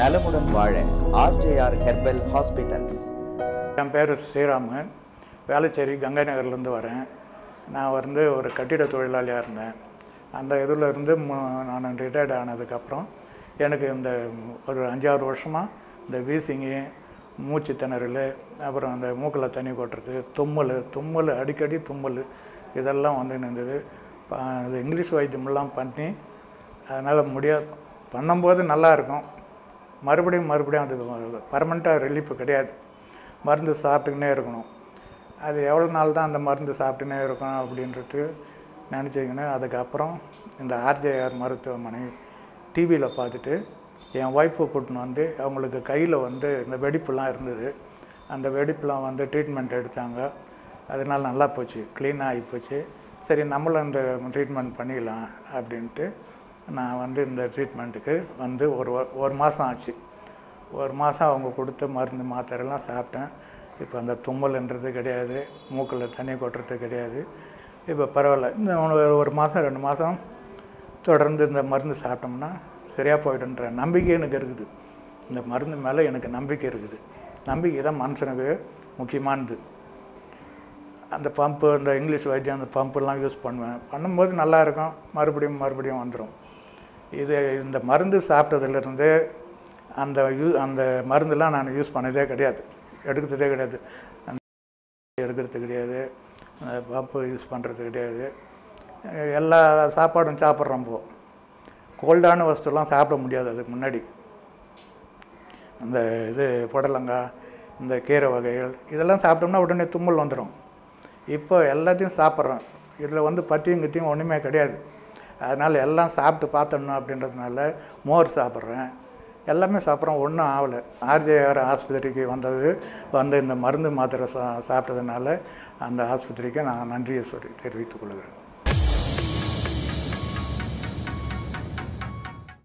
நலமுடன் வாழ RJR herbal hospitals. என் பேர் ஸ்ரீராமு. வேளச்சேரி கங்கை நகர்லேருந்து வரேன். நான் ஒரு கட்டிட தொழிலாளியாக இருந்தேன். அந்த இதில் இருந்து நான் ரிட்டையர்ட் ஆனதுக்கப்புறம் எனக்கு இந்த ஒரு 5-6 வருஷமாக இந்த வீசிங்கு, மூச்சு திணறல், அப்புறம் அந்த மூக்கில் தண்ணி கொட்டுறது, தும்மல் அடிக்கடி தும்மல் இதெல்லாம் இருந்தது. அது இங்கிலீஷ் வைத்தியமெல்லாம் பண்ணி அதனால் பண்ணும்போது நல்லாயிருக்கும். மறுபடியும் அது பர்மனெண்ட்டாக ரிலீஃப் கிடையாது. மருந்து சாப்பிட்டுக்கினே இருக்கணும். அது எவ்வளோ நாள் தான் அந்த மருந்து சாப்பிட்டுனே இருக்கும் அப்படின்றது நினச்சிங்கன்னா, அதுக்கப்புறம் இந்த RJR மருத்துவமனை டிவியில் பார்த்துட்டு என் ஒய்ஃபை கூட்டின்னு அவங்களுக்கு கையில் இந்த வெடிப்புலாம் இருந்தது. அந்த வெடிப்புலாம் ட்ரீட்மெண்ட் எடுத்தாங்க. அதனால் நல்லா போச்சு, க்ளீனாக ஆகி போச்சு. சரி, நம்மளும் இந்த ட்ரீட்மெண்ட் பண்ணிடலாம் அப்படின்ட்டு நான் இந்த ட்ரீட்மெண்ட்டுக்கு ஒரு மாதம் ஆச்சு. ஒரு மாதம் அவங்க கொடுத்த மருந்து மாத்திரைலாம் சாப்பிட்டேன். இப்போ அந்த தும்மல்ன்றது கிடையாது, மூக்கில் தண்ணி கொட்டுறது கிடையாது. இப்போ பரவாயில்ல. இந்த ஒரு மாதம் 2 மாதம் தொடர்ந்து இந்த மருந்து சாப்பிட்டோம்னா சரியாக போய்டுன்ற நம்பிக்கை எனக்கு இருக்குது. இந்த மருந்து மேலே எனக்கு நம்பிக்கை இருக்குது. நம்பிக்கை தான் மனுஷனுக்கு முக்கியமானது. அந்த பம்பு, அந்த இங்கிலீஷ் வைத்தியம், அந்த பம்பெல்லாம் யூஸ் பண்ணும்போது நல்லாயிருக்கும். மறுபடியும் வந்துடும். இந்த மருந்து சாப்பிட்டதுலேருந்து அந்த மருந்துலாம் நான் யூஸ் பண்ணதே கிடையாது, எடுக்கிறதே கிடையாது. எடுக்கிறது கிடையாது, பம்பு யூஸ் பண்ணுறது கிடையாது. எல்லா சாப்பாடும் சாப்பிட்றோம். கோல்டான வஸ்துலாம் சாப்பிட முடியாது. அதுக்கு முன்னாடி இந்த புடலங்காய், இந்த கீரை வகைகள் இதெல்லாம் சாப்பிட்டோம்னா உடனே தும்மல் வந்துடும். இப்போ எல்லாத்தையும் சாப்பிட்றோம். இதில் பத்தியும் கித்தியும் ஒன்றுமே கிடையாது. அதனால் எல்லாம் சாப்பிட்டு பார்த்தணும் அப்படின்றதுனால மோர் சாப்பிட்றேன், எல்லாமே சாப்பிட்றோம். ஒன்றும் ஆகலை. RJR ஆஸ்பத்திரிக்கு இந்த மருந்து மாத்திரை சாப்பிட்டதுனால அந்த ஆஸ்பத்திரிக்கு நான் நன்றியை தெரிவித்துக் கொள்கிறேன்.